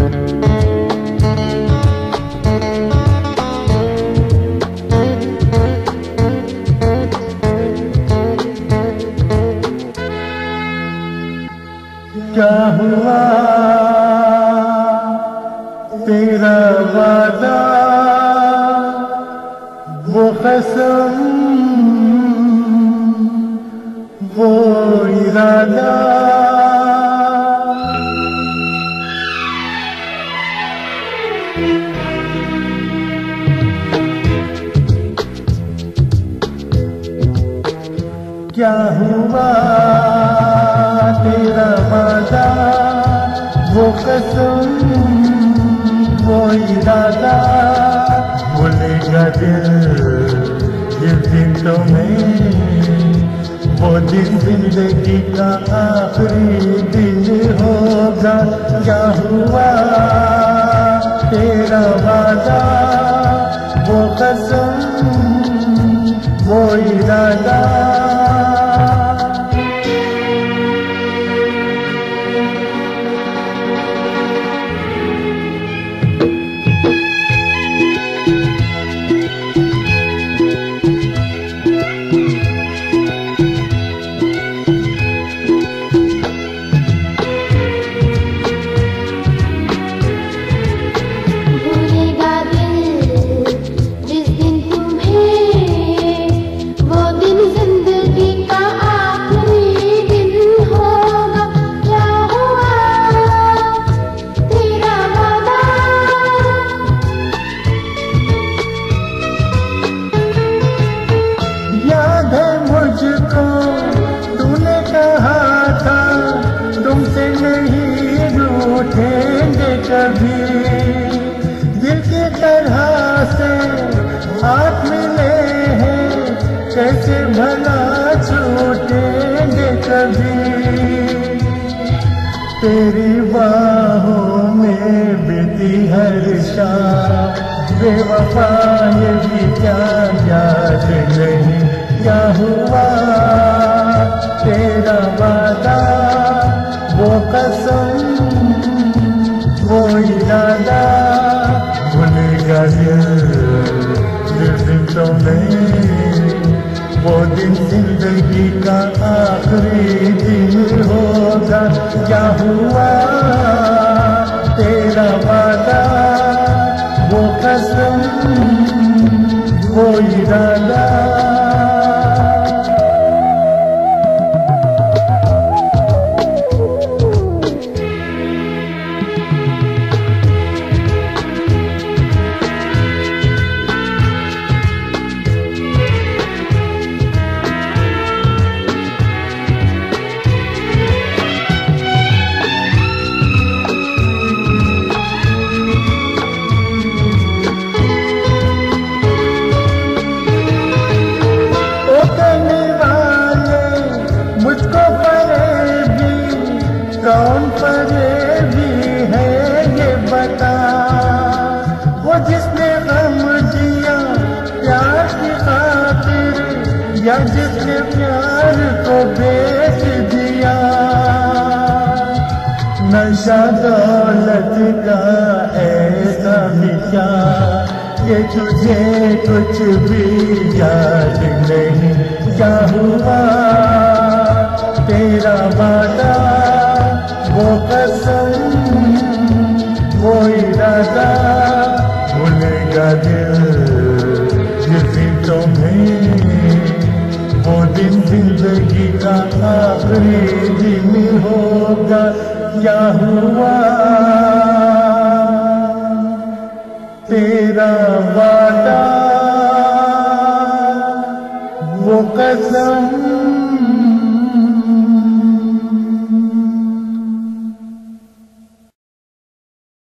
क्या हुआ तेरा वादा, वो कसम, वो इरादा। क्या हुआ तेरा वादा, वो कसम, वो इरादा। भूलेगा दिल जिस दिन तुम्हें, वो दिन जिंदगी का आखिरी दिन होगा। क्या हुआ तेरा वादा, वो कसम, वो इरादा। तूने कहा था तुमसे नहीं रूठेंगे कभी, दिल की तरह से हाथ मिले हैं, कैसे भला छूटेंगे कभी। तेरी बाहों में बीती हर शाम, बेवफा ये भी क्या याद नहीं। क्या हुआ तेरा वादा, वो कसम, वो इरादा। भूलेगा दिल तो नहीं, वो दिन जिंदगी का आखिरी दिन होगा। क्या हुआ तेरा वादा, वो कसम, वो इरादा। कौन फरेबी है ये बता, वो जिसने गम दिया प्यार की खातिर, या जिसने प्यार को बेच दिया। नशा दौलत का ऐसा मिटा, ये तुझे कुछ भी याद नहीं। क्या हुआ तेरा वादा, वो कसम, वो इरादा। भूलेगा दिल जिस दिन तुम्हें, वो दिन जिंदगी का आखिरी दिन होगा। क्या हुआ तेरा वादा, वो कसम,